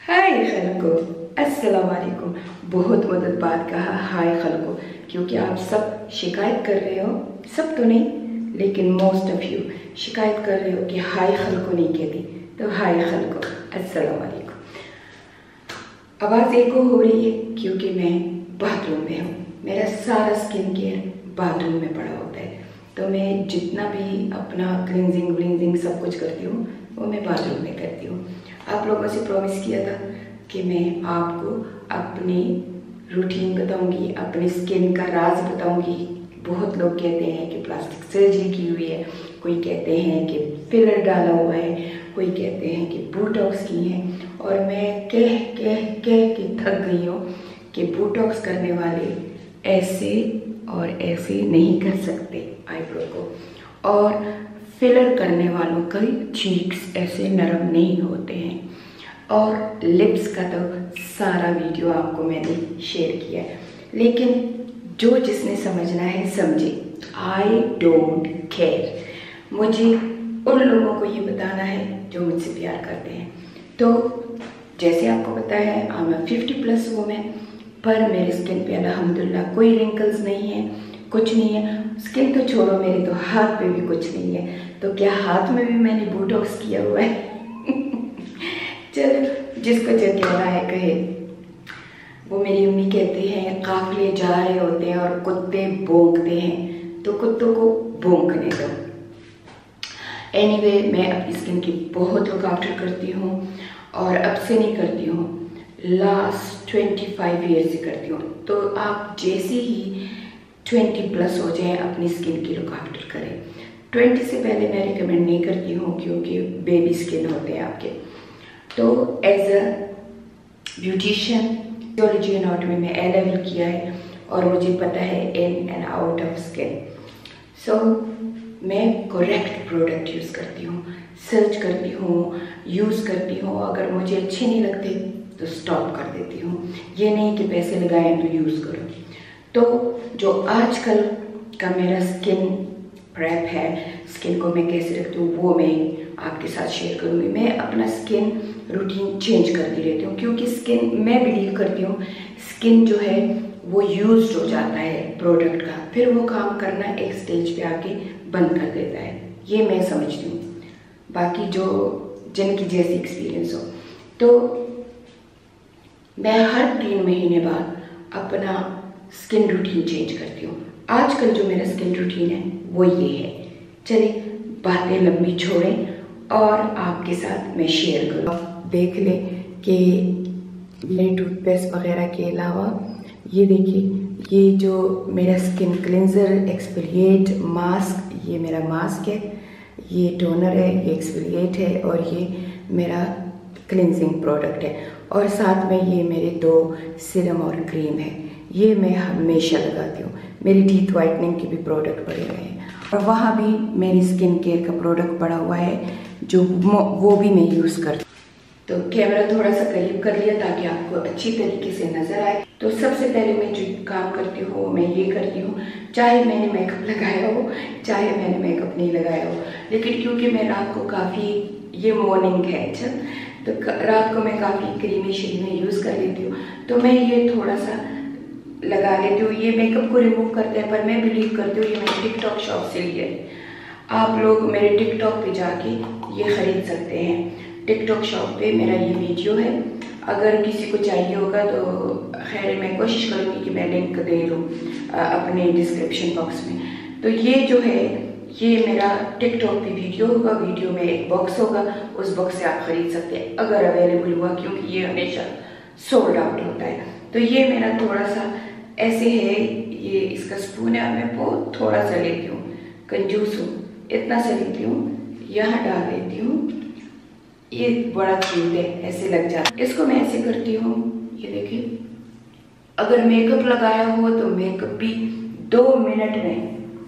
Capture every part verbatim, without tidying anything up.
हाय खलको, अस्सलाम वालेकुम। बहुत मदद बाद कहा हाय खलको, क्योंकि आप सब शिकायत कर रहे हो, सब तो नहीं लेकिन मोस्ट ऑफ यू शिकायत कर रहे हो कि हाय खलको नहीं कहती, तो हाय खलको, अस्सलाम वालेकुम। आवाज़ एको हो रही है क्योंकि मैं बाथरूम में हूँ। मेरा सारा स्किन केयर बाथरूम में पड़ा होता है, तो मैं जितना भी अपना क्लिनजिंग व्लिनजिंग सब कुछ करती हूँ वो मैं बाथरूम में करती हूँ। आप लोगों से प्रॉमिस किया था कि मैं आपको अपनी रूटीन बताऊंगी, अपनी स्किन का राज बताऊंगी। बहुत लोग कहते हैं कि प्लास्टिक सर्जरी की हुई है, कोई कहते हैं कि फिलर डाला हुआ है, कोई कहते हैं कि बोटॉक्स की है, और मैं कह कह कह के थक गई हूँ कि बोटॉक्स करने वाले ऐसे और ऐसे नहीं कर सकते आईब्रो को, और फिलर करने वालों के चीक्स ऐसे नरम नहीं होते हैं, और लिप्स का तो सारा वीडियो आपको मैंने शेयर किया है। लेकिन जो जिसने समझना है समझे, आई डोंट केयर। मुझे उन लोगों को ये बताना है जो मुझसे प्यार करते हैं। तो जैसे आपको पता है I am fifty plus women, पर मेरी स्किन पे अल्हम्दुलिल्लाह कोई रिंकल्स नहीं है, कुछ नहीं है। स्किन तो छोड़ो, मेरे तो हाथ पे भी कुछ नहीं है। तो क्या हाथ में भी मैंने बोटॉक्स किया हुआ है? चलो, जिसको जो कहना है कहे। वो मेरी अम्मी कहती हैं काफिले जा रहे होते हैं और कुत्ते भौंकते हैं, तो कुत्तों को भौंकने दो। एनीवे, मैं अपनी स्किन की बहुत लुक आफ्टर करती हूँ, और अब से नहीं करती हूँ, लास्ट ट्वेंटी फाइव ईयर से करती हूँ। तो आप जैसे ही ट्वेंटी प्लस हो जाए अपनी स्किन की लुक आफ्टर करें। ट्वेंटी से पहले मैं रिकमेंड नहीं करती हूँ क्योंकि बेबी स्किन होते हैं आपके। तो as a beautician physiology anatomy में ए लेवल किया है, और मुझे पता है in and out of skin. So मैं करेक्ट प्रोडक्ट यूज़ करती हूँ, सर्च करती हूँ, यूज़ करती हूँ। अगर मुझे अच्छे नहीं लगते तो स्टॉप कर देती हूँ। ये नहीं कि पैसे लगाएं तो यूज़ करो। तो जो आजकल का मेरा स्किन प्रेप है, स्किन को मैं कैसे रखती हूँ वो मैं आपके साथ शेयर करूँगी। मैं अपना स्किन रूटीन चेंज करती रहती हूँ, क्योंकि स्किन, मैं बिलीव करती हूँ स्किन जो है वो यूज्ड हो जाता है प्रोडक्ट का, फिर वो काम करना एक स्टेज पे आके बंद कर देता है। ये मैं समझती हूँ, बाकी जो जिनकी जैसी एक्सपीरियंस हो। तो मैं हर तीन महीने बाद अपना स्किन रूटीन चेंज करती हूँ। आजकल जो मेरा स्किन रूटीन है वो ये है। चलिए, बातें लंबी छोड़ें और आपके साथ मैं शेयर करूँ। देख ले कि मेरे टूथपेस्ट वगैरह के अलावा ये देखिए, ये जो मेरा स्किन क्लेंजर एक्सफोलिएट मास्क, ये मेरा मास्क है, ये टोनर है, ये एक्सफोलिएट है, और ये मेरा क्लिनजिंग प्रोडक्ट है, और साथ में ये मेरे दो सीरम और क्रीम है। ये मैं हमेशा लगाती हूँ। मेरी टीथ वाइटनिंग के भी प्रोडक्ट पड़े हुए हैं, और वहाँ भी मेरी स्किन केयर का प्रोडक्ट पड़ा हुआ है जो वो भी मैं यूज़ करती हूँ। तो कैमरा थोड़ा सा करीब कर लिया ताकि आपको अच्छी तरीके से नज़र आए। तो सबसे पहले मैं जो काम करती हूँ मैं ये करती हूँ, चाहे मैंने मेकअप लगाया हो चाहे मैंने मेकअप नहीं लगाया हो, लेकिन क्योंकि मैं रात को काफ़ी, ये मॉर्निंग है अच्छा, तो रात को मैं काफ़ी क्रीमी श्रीमी यूज़ कर लेती हूँ, तो मैं ये थोड़ा सा लगा लेती हूँ। ये मेकअप को रिमूव करते हैं, पर मैं बिलीव करती हूँ ये मैंने टिकटॉक शॉप से लिया है। आप लोग मेरे टिकटॉक पे जाके ये ख़रीद सकते हैं। टिकटॉक शॉप पे मेरा ये वीडियो है, अगर किसी को चाहिए होगा तो खैर मैं कोशिश करूँगी कि मैं लिंक दे दूँ अपने डिस्क्रिप्शन बॉक्स में। तो ये जो है ये मेरा टिकटॉक पे वीडियो होगा, वीडियो में एक बॉक्स होगा, उस बॉक्स से आप ख़रीद सकते हैं अगर अवेलेबल हुआ, क्योंकि ये हमेशा सोल्ड आउट होता है। तो ये मेरा थोड़ा सा ऐसे है, ये इसका स्पून है, मैं बहुत थोड़ा सा लेती हूँ, कंजूस हूँ, इतना सा लेती हूँ, यहाँ डाल देती हूँ। ये बड़ा क्यूट है, ऐसे लग जाता है। इसको मैं ऐसे करती हूँ, ये देखिए, अगर मेकअप लगाया हो तो मेकअप भी दो मिनट में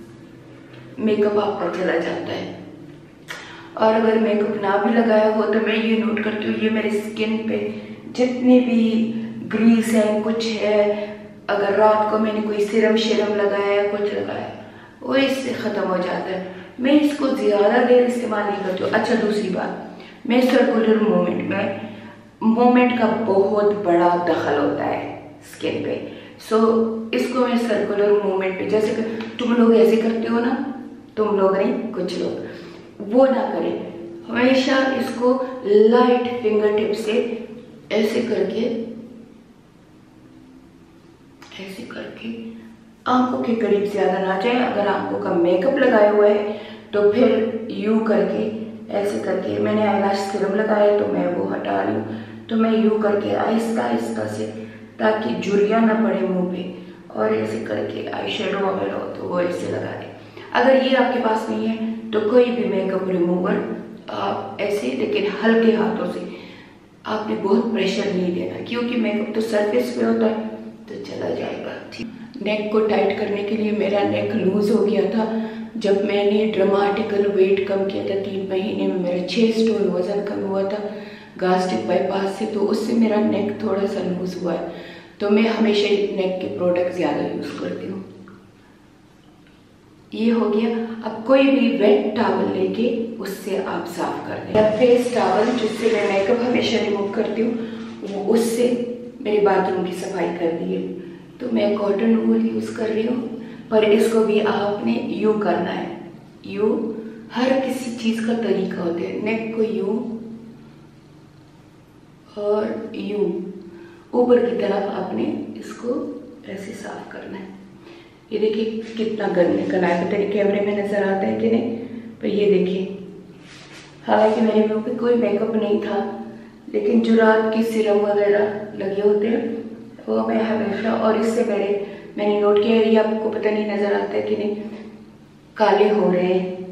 मेकअप आपका चला जाता है, और अगर मेकअप ना भी लगाया हो तो मैं ये नोट करती हूँ ये मेरी स्किन पे जितने भी ग्रीस है, कुछ है, अगर रात को मैंने कोई सीरम शेरम लगाया या कुछ लगाया वो इससे ख़त्म हो जाता है। मैं इसको ज़्यादा देर इस्तेमाल नहीं करती हूँ। अच्छा, दूसरी बात, मैं सर्कुलर मूवमेंट में मोमेंट का बहुत बड़ा दखल होता है स्किन पे। सो so, इसको मैं सर्कुलर मूवमेंट पे, जैसे तुम लोग ऐसे करते हो ना, तुम लोग नहीं कुछ लोग, वो ना करें। हमेशा इसको लाइट फिंगर टिप से ऐसे करके ऐसे करके आंखों के करीब ज्यादा ना जाए। अगर आंखों का मेकअप लगाया हुआ है तो फिर यू करके ऐसे करके, मैंने आईलैश सीरम लगाया तो मैं वो हटा रही हूँ, तो मैं यू करके आहिस्ता आहिस्ता से, ताकि झुर्रियाँ ना पड़े मुंह पे, और ऐसे करके आई शेडो वगैरह हो तो वो ऐसे लगा दें। अगर ये आपके पास नहीं है तो कोई भी मेकअप रिमूवर आप ऐसे, लेकिन हल्के हाथों से, आपने बहुत प्रेशर नहीं देना, क्योंकि मेकअप तो सरफेस पे होता है तो चला जाएगा। ठीक, नेक को टाइट करने के लिए, मेरा नेक लूज हो गया था जब मैंने ड्रामेटिकल वेट कम किया था, तीन महीने में मेरा छः स्टोन वजन कम हुआ था गास्ट्रिक बाईपास से, तो उससे मेरा नेक थोड़ा सा लूज हुआ है। तो मैं हमेशा नेक के प्रोडक्ट ज़्यादा यूज़ करती हूँ। ये हो गया। अब कोई भी वेट टॉवल लेके उससे आप साफ कर दें। फेस टॉवल जिससे मैं मेकअप हमेशा रिमूव करती हूँ, वो उससे मेरे बाथरूम की सफाई कर दी है। तो मैं कॉटन वूल यूज़ कर रही हूँ, पर इसको भी आपने यू करना है। यू, हर किसी चीज़ का तरीका होता है। नेक को यू और यू ऊपर की तरफ आपने इसको ऐसे साफ करना है। ये देखिए कितना गंदा कला है, पता नहीं कैमरे में नजर आता है कि नहीं, पर ये देखिए, हालांकि मेरे मुंह पे कोई मेकअप नहीं था, लेकिन जो रात की सीरम वगैरह लगे होते हैं वो मैं हमेशा, और इससे मेरे मैंने नोट किया, ये आपको पता नहीं नजर आता है कि नहीं, काले हो रहे हैं।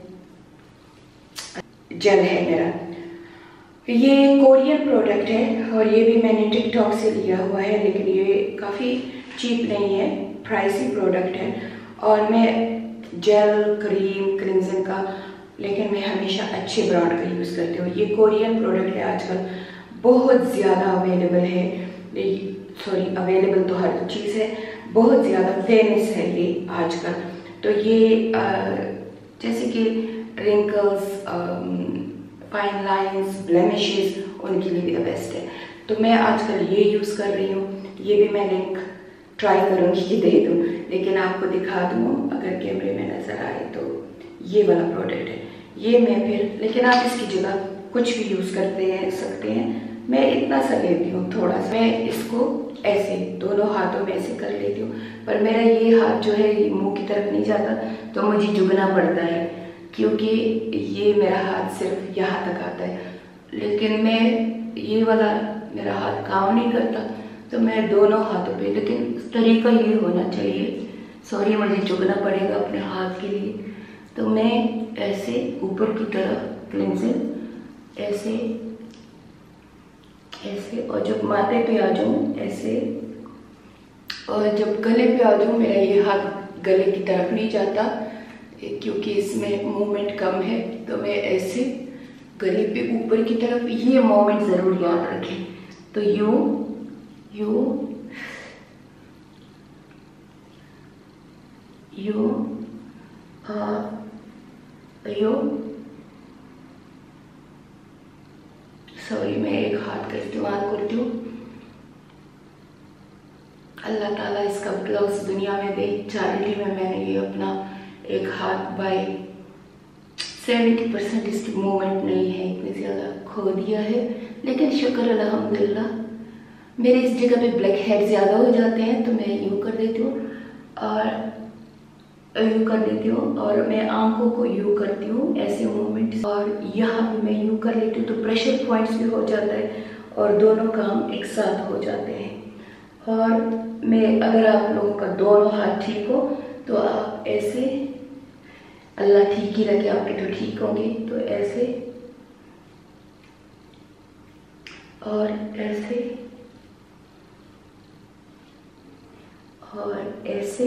जेल है मेरा, ये कोरियन प्रोडक्ट है और ये भी मैंने टिकटॉक से लिया हुआ है, लेकिन ये काफ़ी चीप नहीं है, प्राइसी प्रोडक्ट है। और मैं जेल, क्रीम, क्लिंजिंग का, लेकिन मैं हमेशा अच्छे ब्रांड का यूज़ करती हूँ। ये कोरियन प्रोडक्ट है, आजकल बहुत ज़्यादा अवेलेबल है, सॉरी अवेलेबल तो हर चीज़ है, बहुत ज़्यादा फेमस है ये आजकल। तो ये आ, जैसे कि रिंकल्स, फाइन लाइंस, ब्लेमिशेस, उनके लिए भी द बेस्ट है। तो मैं आजकल ये यूज़ कर रही हूँ। ये भी मैं लिंक ट्राई करूँगी कि दे दूँ, लेकिन आपको दिखा दूँ अगर कैमरे में नज़र आए तो। ये वाला प्रोडक्ट है, ये मैं फिर, लेकिन आप इसकी जगह कुछ भी यूज़ करते हैं सकते हैं। मैं इतना सा लेती हूँ थोड़ा सा, मैं इसको ऐसे दोनों हाथों में ऐसे कर लेती हूँ, पर मेरा ये हाथ जो है ये मुंह की तरफ नहीं जाता, तो मुझे झुकना पड़ता है, क्योंकि ये मेरा हाथ सिर्फ यहाँ तक आता है। लेकिन मैं ये वाला मेरा हाथ काम नहीं करता, तो मैं दोनों हाथों पे, लेकिन तरीका ये होना चाहिए, सॉरी मुझे झुकना पड़ेगा अपने हाथ के लिए। तो मैं ऐसे ऊपर की तरफ क्लिंजिंग ऐसे ऐसे, और जब माथे पे आ जाऊँ ऐसे, और जब गले पे आ जाऊँ, मेरा ये हाथ गले की तरफ नहीं जाता क्योंकि इसमें मूवमेंट कम है, तो मैं ऐसे गले पे ऊपर की तरफ, ये मूवमेंट ज़रूर याद रखें। तो you you you you sorry मैं एक हाथ का इस्तेमाल करती हूँ। अल्लाह ताला इसका ग्लव्स दुनिया में दे। चैरिटी में मैंने ये अपना एक हाथ बाय सेवेंटी परसेंट इसकी मूवमेंट नहीं है, इतनी ज़्यादा खो दिया है, लेकिन शुक्र अल्हम्दुलिल्लाह। मेरे इस जगह पे ब्लैक हेड ज़्यादा हो जाते हैं, तो मैं यूँ कर देती हूँ और यूँ कर देती हूँ, और मैं आंखों को यूँ करती हूँ ऐसे मूवमेंट, और यहाँ पे मैं यूँ कर लेती हूँ, तो प्रेशर पॉइंट्स भी हो जाता है और दोनों काम एक साथ हो जाते हैं। और मैं, अगर आप लोगों का दोनों हाथ ठीक हो तो आप ऐसे, अल्लाह ठीक ही रखे, आपके तो ठीक होंगे, तो ऐसे और ऐसे और ऐसे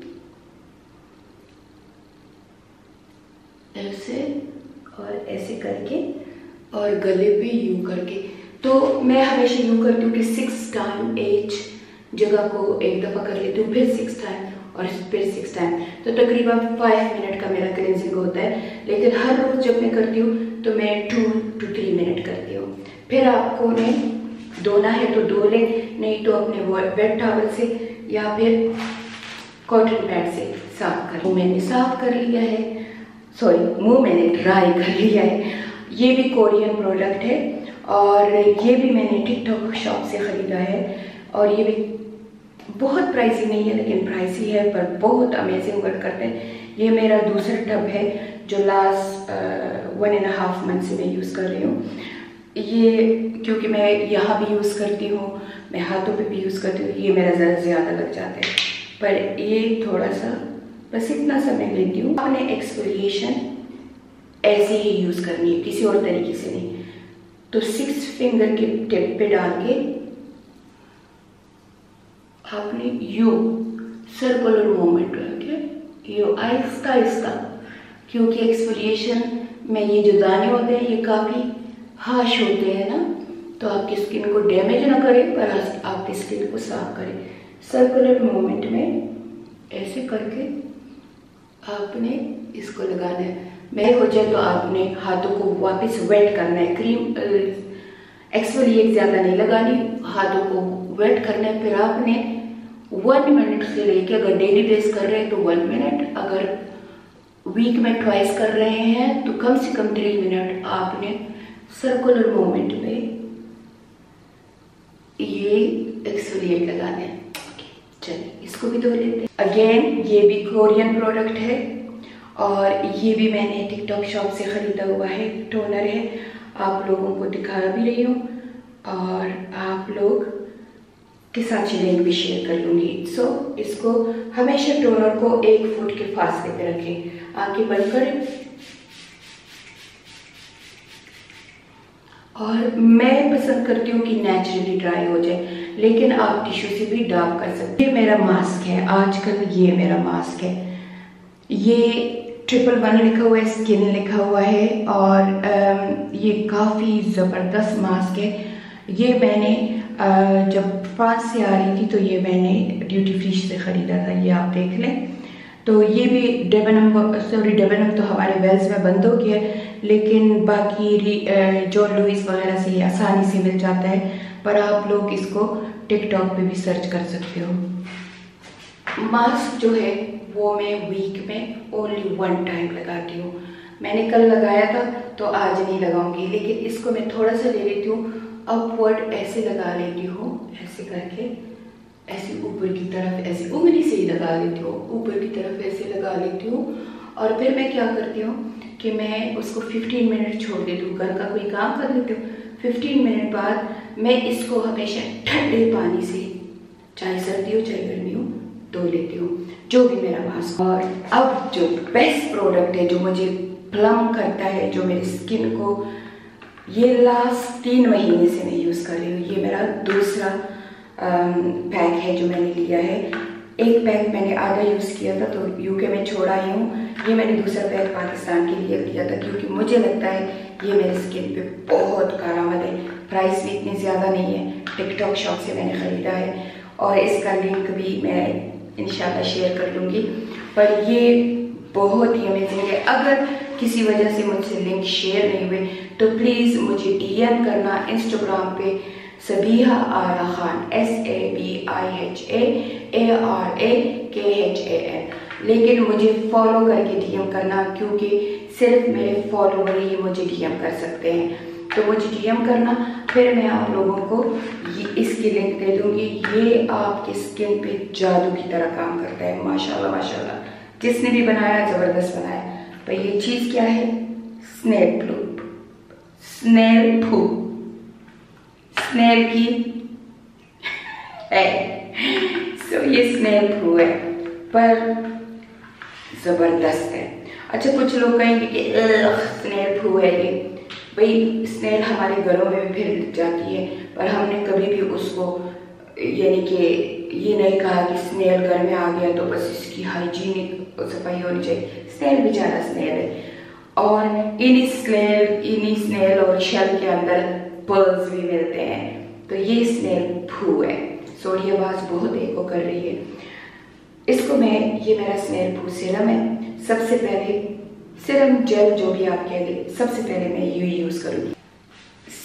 ऐसे और ऐसे करके, और गले पे यूं करके। तो मैं हमेशा यूं करती हूँ कि सिक्स टाइम एच जगह को एक दफ़ा कर लेती हूँ, फिर सिक्स टाइम और फिर सिक्स टाइम, तो तकरीबन फाइव मिनट का मेरा क्लिनजिंग होता है। लेकिन हर रोज़ जब मैं करती हूँ तो मैं टू टू थ्री मिनट करती हूँ। फिर आपको ने धोना है तो धो लें, नहीं तो अपने वेट टॉवल से या फिर कॉटन पैड से साफ कर। मैंने साफ कर लिया है, सॉरी मुंह मैंने ड्राई कर लिया है। ये भी कोरियन प्रोडक्ट है और ये भी मैंने टिकटॉक शॉप से ख़रीदा है और ये भी बहुत प्राइसी नहीं है, लेकिन प्राइसी है पर बहुत अमेजिंग वर्क करते हैं। ये मेरा दूसरा टब है जो last one and half month से मैं यूज़ कर रही हूँ। ये क्योंकि मैं यहाँ भी यूज़ करती हूँ, मैं हाथों पे भी यूज़ करती हूँ, ये मेरा ज़रा ज़्यादा लग जाता है, पर ये थोड़ा सा बस इतना सा मैं लेती हूँ। आपने एक्सफोलिएशन ऐसे ही यूज़ करनी है, किसी और तरीके से नहीं। तो सिक्स फिंगर के टिप पे डाल के आपने यू सर्कुलर मूवमेंट करके यू आहिस्ता आहिस्ता, क्योंकि एक्सफोलिएशन में ये जो दाने होते हैं ये काफ़ी हाश होते हैं ना, तो आपकी स्किन को डैमेज ना करें पर आपकी स्किन को साफ करें। सर्कुलर मूवमेंट में ऐसे करके आपने इसको लगाना है। मैं हो जाए तो आपने हाथों को वापस वेट करना है, क्रीम एक्सफोलिएट ज़्यादा नहीं लगानी, हाथों को वेट करना है। फिर आपने वन मिनट से लेके, अगर डेली बेस कर रहे हैं तो वन मिनट, अगर वीक में ट्वाइस कर रहे हैं तो कम से कम थ्री मिनट आपने सर्कुलर मूवमेंट में ये एक्सफोलिएट लगाना है। चलिए इसको भी धो लेते हैं। अगेन ये भी कोरियन प्रोडक्ट है और ये भी मैंने टिकटॉक शॉप से ख़रीदा हुआ है, टोनर है। आप लोगों को दिखा भी रही हूँ और आप लोग के साथ लिंक भी शेयर कर लूँगी। सो so, इसको हमेशा टोनर को एक फुट के फासले पे रखें, आंखें बंद करें। और मैं पसंद करती हूँ कि नेचुरली ड्राई हो जाए, लेकिन आप टिश्यू से भी डाब कर सकते हैं। ये मेरा मास्क है आजकल, ये मेरा मास्क है, ये ट्रिपल वन लिखा हुआ है, स्किन लिखा हुआ है और ये काफ़ी ज़बरदस्त मास्क है। ये मैंने जब फ्रांस से आ रही थी तो ये मैंने ड्यूटी फ्री से ख़रीदा था, ये आप देख लें। तो ये भी डेबनम, सॉरी डेबनम तो हमारे वेल्स में बंद हो गया है, लेकिन बाकी जॉन लुइस वगैरह से ये आसानी से मिल जाता है, पर आप लोग इसको टिकटॉक पे भी सर्च कर सकते हो। मास्क जो है वो मैं वीक में ओनली वन टाइम लगाती हूँ। मैंने कल लगाया था तो आज नहीं लगाऊंगी, लेकिन इसको मैं थोड़ा सा ले लेती हूँ, अपवर्ड ऐसे लगा लेती हूँ, ऐसे करके ऐसे ऊपर की तरफ ऐसे उंगली से ही लगा लेती हूँ, ऊपर की तरफ ऐसे लगा लेती हूँ। और फिर मैं क्या करती हूँ कि मैं उसको फिफ्टीन मिनट छोड़ देती हूँ, घर का कोई काम कर लेती हूँ। फिफ्टीन मिनट बाद मैं इसको हमेशा ठंडे पानी से, चाहे सर्दी हो चाहे गर्मी हो, धो लेती हूँ, जो भी मेरा मास्क। और अब जो बेस्ट प्रोडक्ट है जो मुझे प्लम करता है, जो मेरी स्किन को, ये लास्ट तीन महीने से मैं यूज़ कर रही हूँ। ये मेरा दूसरा पैक है जो मैंने लिया है। एक पैक मैंने आधा यूज़ किया था तो यूके में छोड़ा ही हूँ। ये मैंने दूसरा पैक पाकिस्तान के लिए लिया था क्योंकि मुझे लगता है ये मेरी स्किन पे बहुत कारआमद है। प्राइस भी इतनी ज़्यादा नहीं है, टिकटॉक शॉप से मैंने ख़रीदा है और इसका लिंक भी मैं इंशाल्लाह शेयर कर दूँगी। पर ये बहुत ही अमेजिंग है। अगर किसी वजह से मुझसे लिंक शेयर नहीं हुए तो प्लीज़ मुझे डीएम करना इंस्टाग्राम पे, Sabiha Ara Khan, S A B I H A A R A K H A N, लेकिन मुझे फॉलो करके डीएम करना क्योंकि सिर्फ मेरे फॉलोवर ही मुझे डीएम कर सकते हैं। तो मुझे डीएम करना, फिर मैं आप लोगों को ये इसकी लिंक दे दूँगी। ये आपकी स्किन पे जादू की तरह काम करता है, माशाल्लाह माशाल्लाह। जिसने भी बनाया ज़बरदस्त बनाया। पर ये चीज़ क्या है? Snail flu, snail flu, snail की है। सो ये स्नेल फ्लू है पर ज़बरदस्त है। अच्छा, कुछ लोग कहेंगे कि स्नेल फ्लू है ये, भाई स्नेल हमारे घरों में भी फिर जाती है, पर हमने कभी भी उसको यानी कि ये नहीं कहा कि स्नेल घर में आ गया तो बस इसकी हाइजीनिक सफाई होनी चाहिए। स्नेल बेचारा स्नेल है और इन्हीं स्नेल इन्हीं स्नेल और शेल के अंदर पर्ल्स भी मिलते हैं। तो ये स्नेल फू है। सॉरी आवाज़ बहुत एको कर रही है। इसको मैं, ये मेरा स्नेल फू सीरम है। सबसे पहले सीरम जेल जो भी आप कह दें, सबसे पहले मैं ये यूज़ करूँगी।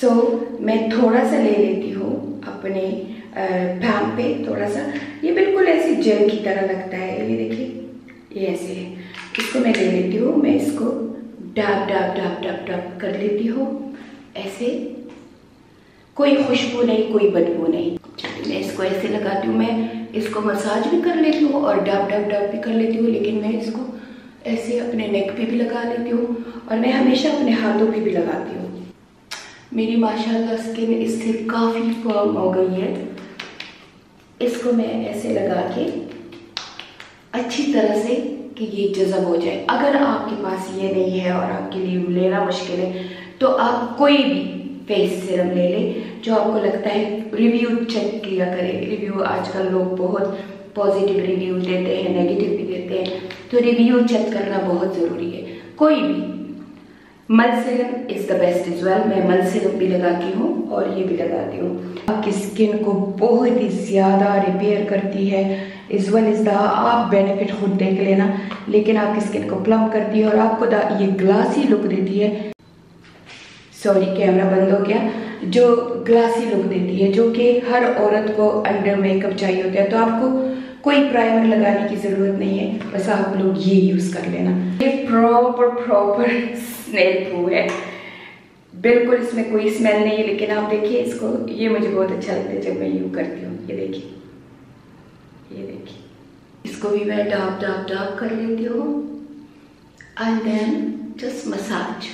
सो so, मैं थोड़ा सा ले लेती हूँ अपने पैन पे थोड़ा सा। ये बिल्कुल ऐसे जेल की तरह लगता है, ये देखिए ये ऐसे है। इसको मैं ले लेती हूँ, मैं इसको dab dab dab dab dab कर लेती हूँ ऐसे। कोई खुशबू नहीं, कोई बदबू नहीं। मैं इसको ऐसे लगाती हूँ। मैं इसको मसाज भी कर लेती हूँ और डैब डैब डैब भी कर लेती हूँ, लेकिन मैं इसको ऐसे अपने नेक पे भी लगा लेती हूँ और मैं हमेशा अपने हाथों पे भी लगाती हूँ। मेरी माशाल्लाह स्किन इससे काफ़ी फर्म हो गई है। इसको मैं ऐसे लगा के अच्छी तरह से कि ये जज़ब हो जाए। अगर आपके पास ये नहीं है और आपके लिए लेना मुश्किल है तो आप कोई भी फेस सीरम ले लें जो आपको लगता है। रिव्यू चेक किया करें। रिव्यू आजकल लोग बहुत पॉजिटिव रिव्यू देते हैं, नेगेटिव भी देते हैं, तो रिव्यू चेक करना बहुत ज़रूरी है। कोई भी मल serum is the best is well. मैं मल सीरम भी लगाती हूँ और ये भी लगाती हूँ। आपकी स्किन को बहुत ही ज़्यादा रिपेयर करती है। इज वन इज़ द, आप बेनिफिट खुद देख लेना, लेकिन आपकी स्किन को प्लम करती है और आपको द ये ग्लासी लुक देती है। सॉरी कैमरा बंद हो गया। जो ग्लासी लुक देती है, जो कि हर औरत को अंडर मेकअप चाहिए होता है। तो आपको कोई प्राइमर लगाने की ज़रूरत नहीं है, बस आप लोग ये यूज़ कर लेना। ये प्रॉपर प्रॉपर स्मेल प्रूफ है, बिल्कुल इसमें कोई स्मेल नहीं है। लेकिन आप देखिए इसको, ये मुझे बहुत अच्छा लगता है जब मैं यूज करती हूँ। ये देखिए, ये देखिए, इसको भी मैं डाब डाब डाब कर लेती हूँ एंड देन जस्ट मसाज।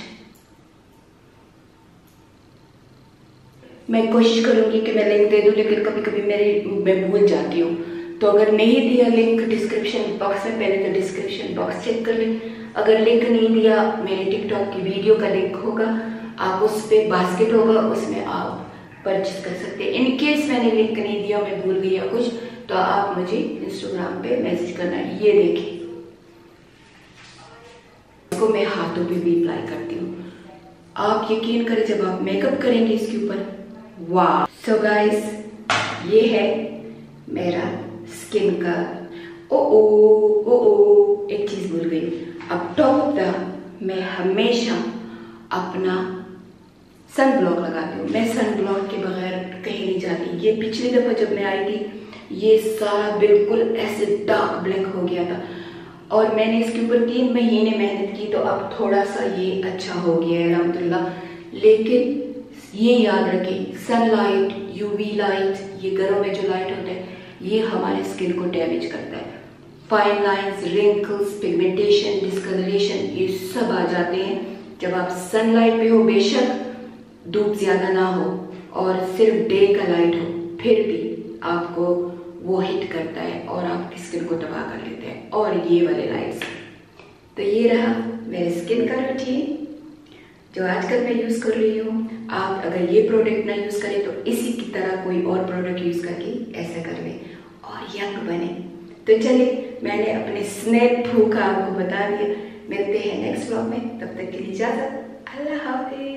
मैं कोशिश करूँगी कि मैं लिंक दे दूँ, लेकिन कभी कभी मेरी मैं भूल जाती हूँ। तो अगर नहीं दिया लिंक डिस्क्रिप्शन बॉक्स में, पहले तो डिस्क्रिप्शन बॉक्स चेक कर लें। अगर लिंक नहीं दिया, मेरे टिकटॉक की वीडियो का लिंक होगा, आप उस पर बास्केट होगा, उसमें आप परचेज कर सकते हैं। इन केस मैंने लिंक नहीं दिया, मैं भूल गई या कुछ, तो आप मुझे इंस्टाग्राम पे मैसेज करना है। ये देखिए, इसको मैं हाथों पे भी अप्लाई करती हूँ। आप यकीन करें जब आप मेकअप करेंगे इसके ऊपर, वाह। सो गाइस, ये है मेरा स्किन का। ओ ओ ओ ओ एक चीज भूल गई। अब टॉप ऑफ द मैं हमेशा अपना सन ब्लॉक लगाती हूँ। मैं सन ब्लॉक के बगैर कहीं नहीं जाती। ये पिछली दफ़ा जब मैं आई थी, ये सारा बिल्कुल ऐसे डार्क ब्लैक हो गया था और मैंने इसके ऊपर तीन महीने मेहनत की, तो अब थोड़ा सा ये अच्छा हो गया है अल्हम्दुलिल्लाह। लेकिन ये याद रखें, सनलाइट, यूवी लाइट, ये घरों में जो लाइट होता है, ये हमारे स्किन को डैमेज करता है। Fine lines, wrinkles, pigmentation, discolouration, ये सब आ जाते हैं जब आप सनलाइट पे हो। बेशक धूप ज़्यादा ना हो और सिर्फ डे का लाइट हो, फिर भी आपको वो हिट करता है और आपकी स्किन को तबाह कर लेते हैं। और ये वाले लाइट्स, तो ये रहा मेरे स्किन का रूटीन जो आजकल मैं यूज़ कर रही हूँ। आप अगर ये प्रोडक्ट ना यूज़ करें तो इसी की तरह कोई और प्रोडक्ट यूज़ करके ऐसा कर लें और यंग बने। तो चलिए, मैंने अपने स्नैप थ्रू का आपको बता दिया। मिलते हैं नेक्स्ट व्लॉग में, तब तक के लिए इजाज़त। अल्लाह हाफ़िज़।